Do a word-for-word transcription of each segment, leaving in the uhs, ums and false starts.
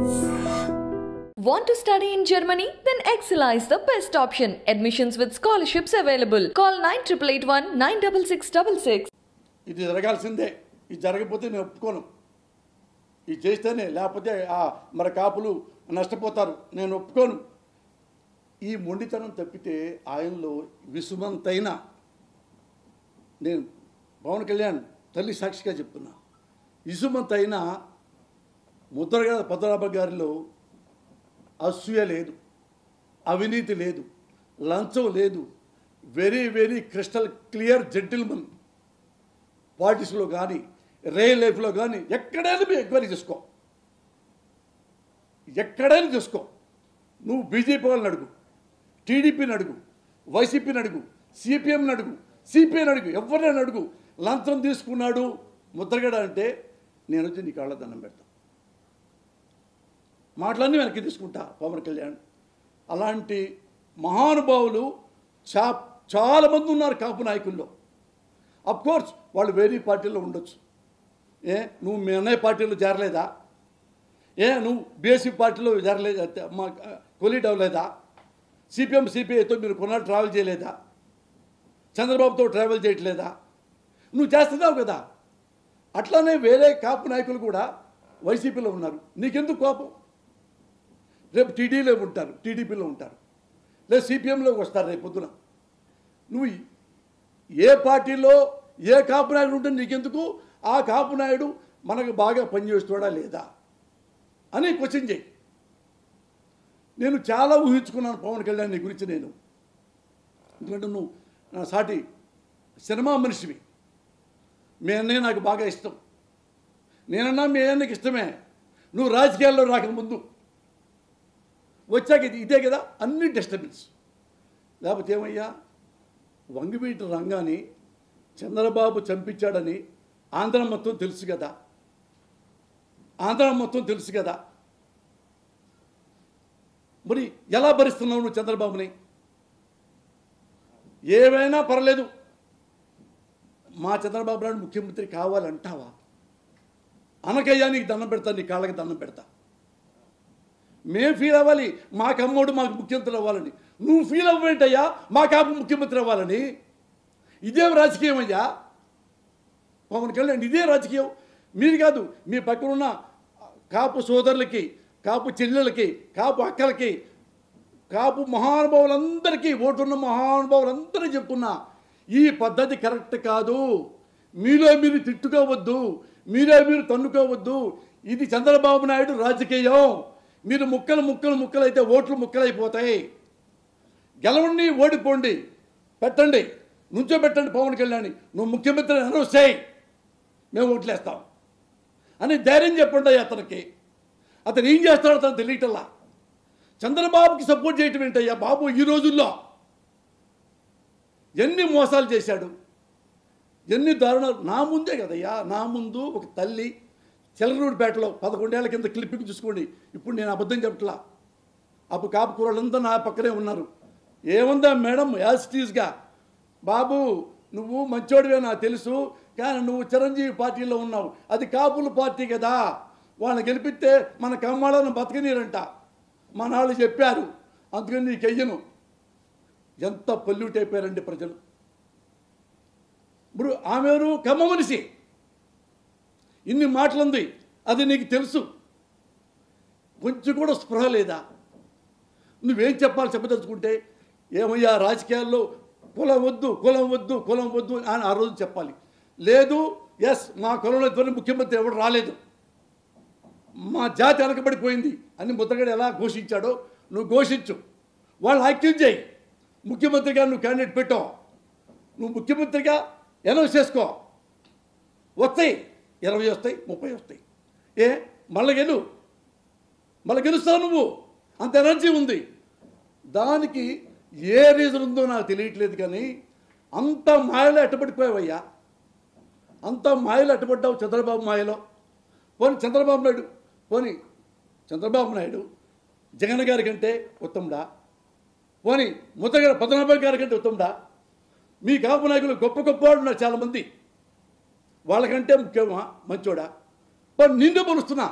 Want to study in Germany? Then Excella is the best option. Admissions with scholarships available. Call nine eight eight one nine six six six six. ఇది జరగాల్సిందే. ఇది జరగకపోతే నేను ఒప్పుకోను. ఇది చేస్తేనే, లేకపోతే మన కాపులు నష్టపోతారు. నేను ఒప్పుకోను. ఈ మొండితనం తప్పితే ఆయనలో విసుమంతైన, నేను పవన్ కళ్యాణ్ తల్లి సాక్షిగా చెప్తున్నా, విసుమంతైన ముద్రగడ పద్మనాభ గారిలో అసూయ లేదు, అవినీతి లేదు, లంచం లేదు. Very very crystal clear gentleman. పాలిటిక్స్లో కానీ రియల్ లైఫ్లో కానీ ఎక్కడైనా మీరు ఎంక్వైరీ చేసుకో, ఎక్కడైనా చేసుకో. నువ్వు బీజేపీ వాళ్ళని అడుగు, టీడీపీని అడుగు, వైసీపీని అడుగు, సిపిఎంని అడుగు, సిపిఐని అడుగు, ఎవరినైనా అడుగు. లంచం తీసుకున్నాడు ముద్రగడ అంటే నేను వచ్చి నీ కాళ్ళ దండం పెడతా, మాటలన్నీ వెనక్కి తీసుకుంటా. పవన్ కళ్యాణ్ అలాంటి మహానుభావులు చా చాలామంది ఉన్నారు కాపు నాయకుల్లో. అఫ్కోర్స్ వాళ్ళు వేరే పార్టీలో ఉండొచ్చు. ఏ నువ్వు మీ అన్నయ్య పార్టీలో చేరలేదా? ఏ నువ్వు బీఎస్పీ పార్టీలో చేరలేదా? మా కొలీడ్ అవ్వలేదా? సిపిఎం సిపిఐతో మీరు కొన్నాళ్ళు ట్రావెల్ చేయలేదా? చంద్రబాబుతో ట్రావెల్ చేయట్లేదా? నువ్వు చేస్తున్నావు కదా. అట్లానే వేరే కాపు నాయకులు కూడా వైసీపీలో ఉన్నారు. నీకెందుకు కోపం? రేపు టీడీలో ఉంటారు, టీడీపీలో ఉంటారు, లేదా సిపిఎంలోకి వస్తారు రేపు పొద్దున. నువ్వు ఏ పార్టీలో ఏ కాపు నాయుడు ఉంటే నీకెందుకు? ఆ కాపు నాయుడు మనకు బాగా పనిచేస్తాడా లేదా అని క్వశ్చన్ చేయి. నేను చాలా ఊహించుకున్నాను పవన్ కళ్యాణ్ నీ గురించి. నేను ఎందుకంటే నువ్వు నా సాటి సినిమా మనిషివి. మీ అన్నయ్య నాకు బాగా ఇష్టం. నేనన్నా మీ అన్నయ్యకి ఇష్టమే. నువ్వు రాజకీయాల్లో రాకముందు, వచ్చాక ఇది ఇదే కదా అన్ని డిస్టర్బెన్స్. లేకపోతే ఏమయ్యా, వంగివీటి రంగాన్ని చంద్రబాబు చంపించాడని ఆంధ్ర మొత్తం తెలుసు కదా, ఆంధ్ర మొత్తం తెలుసు కదా. మరి ఎలా భరిస్తున్నావు నువ్వు చంద్రబాబుని? ఏమైనా పర్లేదు, మా చంద్రబాబు నాయుడు ముఖ్యమంత్రి కావాలంటావా? అనకయ్యా నీకు దండం పెడతా, నీ కాళ్ళకి దండం పెడతా. మేము ఫీల్ అవ్వాలి మా కమ్మోడు మాకు ముఖ్యమంత్రి అవ్వాలని. నువ్వు ఫీల్ అవ్వేంటయ్యా మా కాపు ముఖ్యమంత్రి అవ్వాలని? ఇదేం రాజకీయం అయ్యా పవన్ కళ్యాణ్? ఇదే రాజకీయం. మీరు కాదు, మీ పక్కనున్న కాపు సోదరులకి, కాపు చెల్లెలకి, కాపు అక్కలకి, కాపు మహానుభావులందరికీ, ఓటున్న మహానుభావులందరికీ చెప్తున్నా, ఈ పద్ధతి కరెక్ట్ కాదు. మీలో మీరు తిట్టుకోవద్దు, మీలో మీరు తన్నుకోవద్దు. ఇది చంద్రబాబు నాయుడు రాజకీయం. మీరు ముక్కలు ముక్కలు ముక్కలు అయితే ఓట్లు ముక్కలైపోతాయి. గెలవండి, ఓడిపోండి, పెట్టండి, నుంచో పెట్టండి పవన్ కళ్యాణ్. నువ్వు ముఖ్యమంత్రి అనౌన్స్ చేయి, మేము ఓట్లేస్తాం అని ధైర్యం చెప్పండి అతనికి. అతను ఏం చేస్తాడో అతను తెలియటల్లా. చంద్రబాబుకి సపోర్ట్ చేయటం ఏంటయ్యా బాబు? ఈ రోజుల్లో ఎన్ని మోసాలు చేశాడు, ఎన్ని దారుణాలు. నా ముందే కదయ్యా, నా ముందు ఒక తల్లి చెలరూడిపేటలో పదకొండేళ్ల కింద క్లిప్పింగ్ చూసుకోండి. ఇప్పుడు నేను అబద్ధం చెప్పట్లా. అప్పుడు కాపు కూరలంతా నా పక్కనే ఉన్నారు. ఏముందా మేడం, యాజ్ టీజ్గా, బాబు నువ్వు మంచోడివే నాకు తెలుసు, కానీ నువ్వు చిరంజీవి పార్టీలో ఉన్నావు, అది కాపుల పార్టీ కదా, వాళ్ళని గెలిపిస్తే మన కమ్మాళ్ళను బతకనీరంట, మా నాళ్ళు చెప్పారు, అందుకని నీకు వెయ్యను. ఎంత పొల్యూట్ అయిపోయారండి ప్రజలు. ఇప్పుడు ఆమె కమ్మ మనిషి, ఇన్ని మాటలుంది, అది నీకు తెలుసు. కొంచెం కూడా స్పృహ లేదా? నువ్వేం చెప్పాలి చెప్పదలుచుకుంటే? ఏమయ్యా రాజకీయాల్లో కులం వద్దు, కులం వద్దు, కులం వద్దు అని ఆ రోజు చెప్పాలి. లేదు, ఎస్ మా కులంలో త్వరగా ముఖ్యమంత్రి ఎవరు రాలేదు, మా జాతి వెనకబడిపోయింది అని ముద్రగడ ఎలా ఘోషించాడో నువ్వు ఘోషించు. వాళ్ళు యాక్టివ్ చేయి. ముఖ్యమంత్రిగా నువ్వు క్యాండిడేట్ పెట్టావు, నువ్వు ముఖ్యమంత్రిగా అనౌన్స్ చేసుకో. వస్తాయి, ఇరవై వస్తాయి, ముప్పై వస్తాయి. ఏ మళ్ళీ గెలు, మళ్ళీ గెలుస్తావు నువ్వు. అంత ఎనర్జీ ఉంది. దానికి ఏ రీజన్ ఉందో నాకు తెలియట్లేదు, కానీ అంత మాయలో ఎట్టబడిపోయావయ్యా, అంత మాయలో ఎట్టబడ్డావు చంద్రబాబు మాయలో. పోనీ చంద్రబాబు నాయుడు, పోనీ చంద్రబాబు నాయుడు జగన్ గారి కంటే ఉత్తముడా? పోనీ ముద్రగడ పద్మనాభ గారి కంటే ఉత్తముడా? మీ కాపు నాయకులు గొప్ప గొప్ప వాడు ఉన్నారు చాలామంది, వాళ్ళకంటే ముఖ్యమా మంచోడా? పోనీ నిన్ను పోలుస్తున్నా,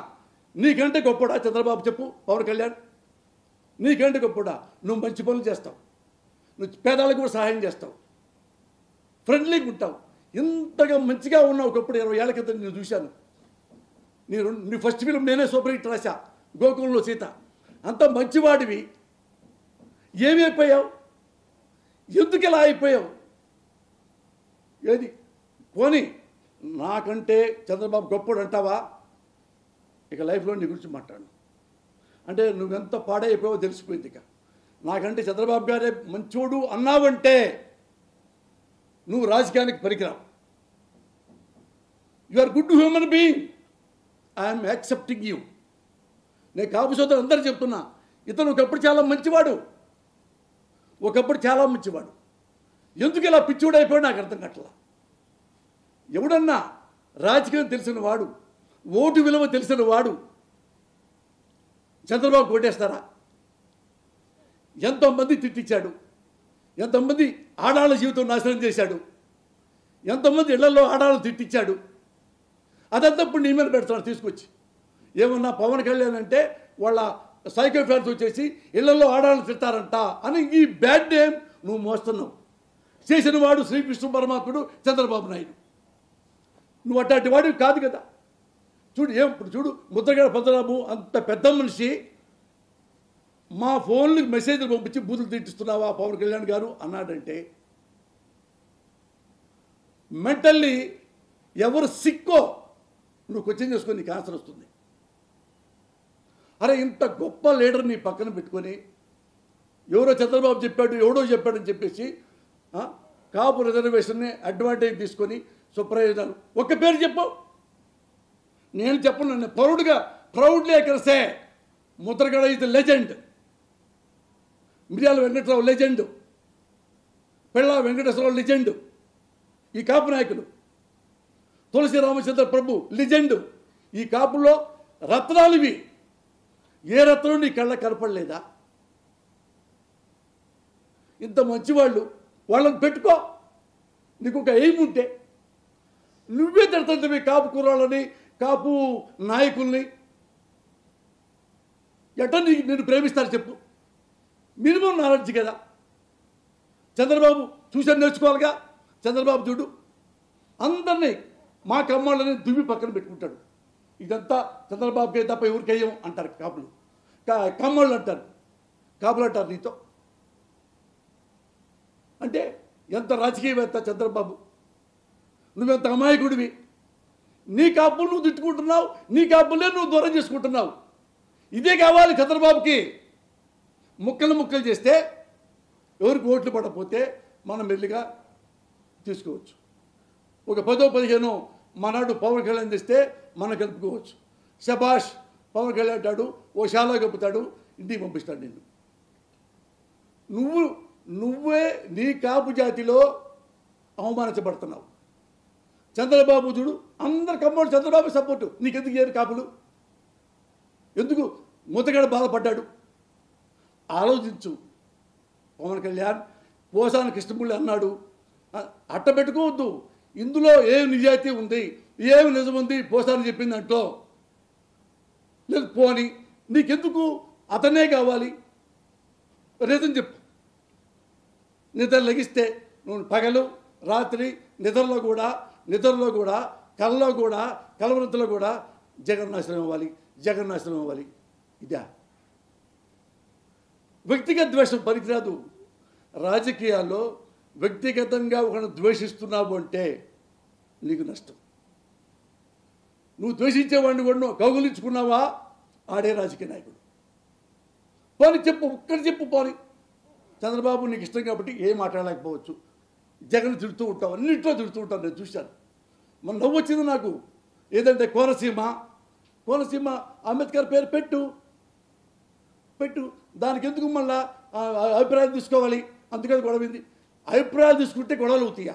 నీకంటే గొప్పడా చంద్రబాబు చెప్పు? పవన్ కళ్యాణ్ నీకంటే గొప్పడా? నువ్వు మంచి పనులు చేస్తావు, నువ్వు పేదలకు కూడా సహాయం చేస్తావు, ఫ్రెండ్లీగా ఉంటావు. ఇంతగా మంచిగా ఉన్నావు. ఒకప్పుడు ఇరవై ఏళ్ళ క్రితం నేను చూశాను. నీ నీ ఫస్ట్ ఫిలిం నేనే సూపర్ హిట్ రాశా, గోకులంలో సీత. అంత మంచివాడివి ఏమైపోయావు? ఎందుకు ఇలా అయిపోయావు? ఏది పోనీ నాకంటే చంద్రబాబు గొప్పడు అంటావా? ఇక లైఫ్లో నీ గురించి మాట్లాడు. అంటే నువ్వెంత పాడైపోయావో తెలిసిపోయింది. ఇక నాకంటే చంద్రబాబు గారే మంచోడు అన్నావంటే నువ్వు రాజకీయానికి పనికిరావు. You are good human being, I'm accepting you. నేను కాపు సోదరు అందరూ చెప్తున్నా, ఇతను ఒకప్పుడు చాలా మంచివాడు, ఒకప్పుడు చాలా మంచివాడు. ఎందుకు ఇలా పిచ్చివాడు అయిపోయాడు నాకు అర్థం కావట్లా. ఎవడన్నా రాజకీయం తెలిసిన వాడు, ఓటు విలువ తెలిసిన వాడు చంద్రబాబు కొట్టేస్తారా? ఎంతోమంది తిట్టించాడు, ఎంతమంది ఆడాళ్ళ జీవితం నాశనం చేశాడు, ఎంతమంది ఇళ్లలో ఆడాళ్ళు తిట్టించాడు. అదంతా ఇప్పుడు నీ మీద పెడతాడు తీసుకొచ్చి. ఏమన్నా పవన్ కళ్యాణ్ అంటే వాళ్ళ సైకో ఫ్యాన్స్ వచ్చేసి ఇళ్లలో ఆడాళ్ళు తిట్టారంట అని ఈ బ్యాడ్ నేమ్ నువ్వు మోస్తున్నావు. చేసిన వాడు శ్రీకృష్ణ పరమాత్ముడు చంద్రబాబు నాయుడు. నువ్వు అట్లాంటి వాడివి కాదు కదా. చూడు ఏం ఇప్పుడు చూడు, ముద్రగడ పద్మనాభం అంత పెద్ద మనిషి మా ఫోన్లకు మెసేజ్లు పంపించి బూతులు తిట్టిస్తున్నావా పవన్ కళ్యాణ్ గారు అన్నాడంటే మెంటల్లీ ఎవరు సిక్కో నువ్వు క్వశ్చన్ చేసుకొని నీకు ఆన్సర్ వస్తుంది. అరే ఇంత గొప్ప లీడర్ నీ పక్కన పెట్టుకొని ఎవరో చంద్రబాబు చెప్పాడు ఎవడో చెప్పాడని చెప్పేసి కాపు రిజర్వేషన్ని అడ్వాంటేజ్ తీసుకొని సుప్రయోజనాలు. ఒక్క పేరు చెప్పు, నేను చెప్పను. నన్ను ప్రౌడ్గా proudly I can say Mudragada is legend, Miryala Venkatarao legend, Pella Venkateswararao legend, ఈ కాపు నాయకులు, తులసి రామచంద్ర ప్రభు లెజెండ్. ఈ కాపుల్లో రత్నాలు ఇవి. ఏ రత్నం నీ కళ్ళ కనపడలేదా? ఇంత మంచివాళ్ళు, వాళ్ళని పెట్టుకో. నీకు ఒక ఎయిమ్ ఉంటే నువ్వే తిడుతుంది కాపు కుర్రాళ్ళని, కాపు నాయకుల్ని. ఎట్లా నీకు నేను ప్రేమిస్తారు చెప్పు? మినిమం నాలెడ్జ్ కదా. చంద్రబాబు చూసాను నేర్చుకోవాలిగా. చంద్రబాబు చూడు అందరినీ మా కమ్మాళ్ళని దువ్వి పక్కన పెట్టుకుంటాడు. ఇదంతా చంద్రబాబుకే తప్ప ఎవరికేయం అంటారు కాపులు. కమ్మళ్ళు అంటారు, కాపులు అంటారు నీతో. అంటే ఎంత రాజకీయవేత్త చంద్రబాబు, నువ్వెంత అమాయకుడివి. నీ కాపులు నువ్వు తిట్టుకుంటున్నావు, నీ కాపులే నువ్వు దూరం చేసుకుంటున్నావు. ఇదే కావాలి చంద్రబాబుకి. ముక్కలు ముక్కలు చేస్తే ఎవరికి ఓట్లు పడకపోతే మనం మెల్లిగా తీసుకోవచ్చు. ఒక పదో పదిహేను మనాడు పవన్ కళ్యాణ్ తెస్తే మనం కలుపుకోవచ్చు. శభాష్ పవన్ కళ్యాణ్ అంటాడు, ఓ శాలా కప్పుతాడు, ఇంటికి పంపిస్తాడు నిన్ను. నువ్వు నువ్వే నీ కాపు జాతిలో అవమానించబడుతున్నావు. చంద్రబాబు చూడు అందరు కమ్మోడు చంద్రబాబు సపోర్టు. నీకెందుకు చేయరు కాపులు? ఎందుకు ముతగడ బాధపడ్డాడు? ఆలోచించు. పవన్ కళ్యాణ్ పోసాని కృష్ణమూర్తి అన్నాడు, అట్ట పెట్టుకోవద్దు. ఇందులో ఏం నిజాయితీ ఉంది, ఏమి నిజం ఉంది పోసాని చెప్పింది అంటో. లేదు పోని నీకెందుకు అతనే కావాలి? రీజన్ చెప్పు. నిద్ర లెగిస్తే నువ్వు పగలు రాత్రి నిద్రలో కూడా నిద్రలో కూడా కళ్ళలో కూడా కలవరంతలో కూడా జగన్నాశనం అవ్వాలి, జగన్నాశనం అవ్వాలి. ఇదా వ్యక్తిగత ద్వేషం పనికిరాదు. రాజకీయాల్లో వ్యక్తిగతంగా ఒకరిని ద్వేషిస్తున్నావు అంటే నీకు నష్టం. నువ్వు ద్వేషించేవాడిని కూడా కౌగులించుకున్నావా ఆడే రాజకీయ నాయకుడు. పోనీ చెప్పు, ఒక్కటి చెప్పు పోనీ. చంద్రబాబు నీకు ఇష్టం కాబట్టి ఏం మాట్లాడలేకపోవచ్చు, జగన్ తిడుతూ ఉంటావు, అన్నింటిలో తిడుతూ ఉంటాను. నేను చూశాను, మన నవ్వు వచ్చింది నాకు. ఏదంటే కోనసీమ కోనసీమ అంబేద్కర్ పేరు పెట్టు పెట్టు దానికి ఎందుకు మళ్ళా అభిప్రాయాలు తీసుకోవాలి? అందుకని గొడవైంది. అభిప్రాయాలు తీసుకుంటే గొడవలు అవుతాయా?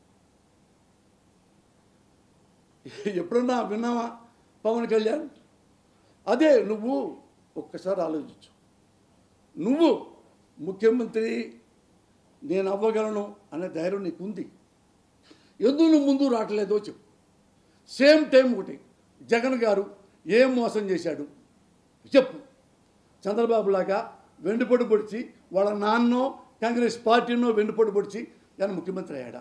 ఎప్పుడన్నా విన్నావా పవన్ కళ్యాణ్? అదే నువ్వు ఒక్కసారి ఆలోచించు. నువ్వు ముఖ్యమంత్రి నేను అవ్వగలను అనే ధైర్యం నీకు ఉంది. ఎందుకు నువ్వు ముందు రావట్లేదో చెప్పు. సేమ్ టైం ఒకటి జగన్ గారు ఏం మోసం చేశాడు చెప్పు. చంద్రబాబులాగా వెండిపొడి పొడిచి వాళ్ళ నాన్నో కాంగ్రెస్ పార్టీనో వెండిపొడి పొడిచి ఆయన ముఖ్యమంత్రి అయ్యాడా?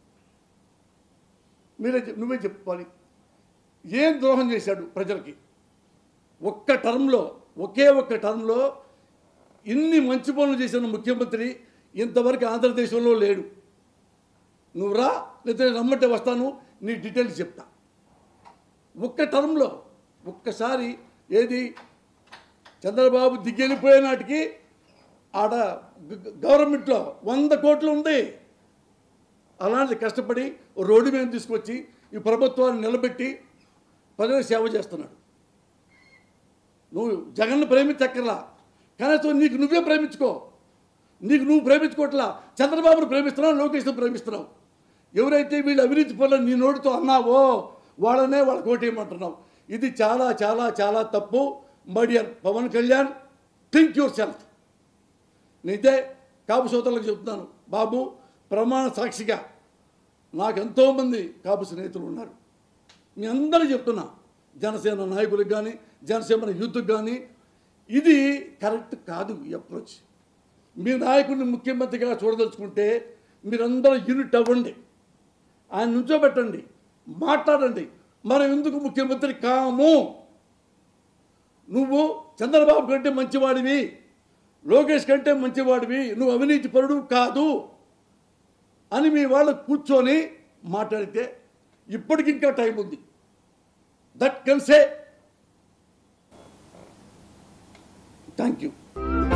మీరే నువ్వే చెప్పుకోవాలి. ఏం ద్రోహం చేశాడు ప్రజలకి? ఒక్క టర్మ్లో, ఒకే ఒక్క టర్మ్లో ఇన్ని మంచి పనులు చేసిన ముఖ్యమంత్రి ఇంతవరకు ఆంధ్రదేశంలో లేడు. నువ్వు రా, లేకపోతే రమ్మంటే వస్తాను, నీ డీటెయిల్స్ చెప్తా. ఒక్క టర్మ్లో ఒక్కసారి ఏది చంద్రబాబు దిగ్గెళ్ళిపోయే నాటికి ఆడ గవర్నమెంట్లో వంద కోట్లు ఉంది. అలాంటి కష్టపడి రోడ్డు మీద తీసుకొచ్చి ఈ ప్రభుత్వాన్ని నిలబెట్టి ప్రజలకు సేవ చేస్తున్నాడు. నువ్వు జగన్ను ప్రేమించక్కర్లా, కనీసం నీకు నువ్వే ప్రేమించుకో. నీకు నువ్వు ప్రేమించుకోవట్లా, చంద్రబాబును ప్రేమిస్తున్నావు, లోకేష్ను ప్రేమిస్తున్నావు. ఎవరైతే వీళ్ళు అవినీతి పనులు నీ నోటితో అన్నావో వాళ్ళనే వాళ్ళకి ఓటేయమంటున్నావు. ఇది చాలా చాలా చాలా తప్పు. My dear Pavan Kalyan, think yourself. నేనైతే కాపు సోదరులకు చెప్తున్నాను, బాబు ప్రమాణ సాక్షిగా నాకు ఎంతోమంది కాపు స్నేహితులు ఉన్నారు. మీ అందరూ చెప్తున్నా, జనసేన నాయకులకు కానీ జనసేన యూత్కి కానీ ఇది కరెక్ట్ కాదు ఈ అప్రోచ్. మీ నాయకుడిని ముఖ్యమంత్రిగా చూడదలుచుకుంటే మీరందరూ యూనిట్ అవ్వండి, ఆయన నుంచోబెట్టండి, మాట్లాడండి. మనం ఎందుకు ముఖ్యమంత్రి కాము? నువ్వు చంద్రబాబు కంటే మంచివాడివి, లోకేష్ కంటే మంచివాడివి, నువ్వు అవినీతి పరుడు కాదు అని మీ వాళ్ళు కూర్చొని మాట్లాడితే ఇప్పటికింకా టైం ఉంది. That can say thank you.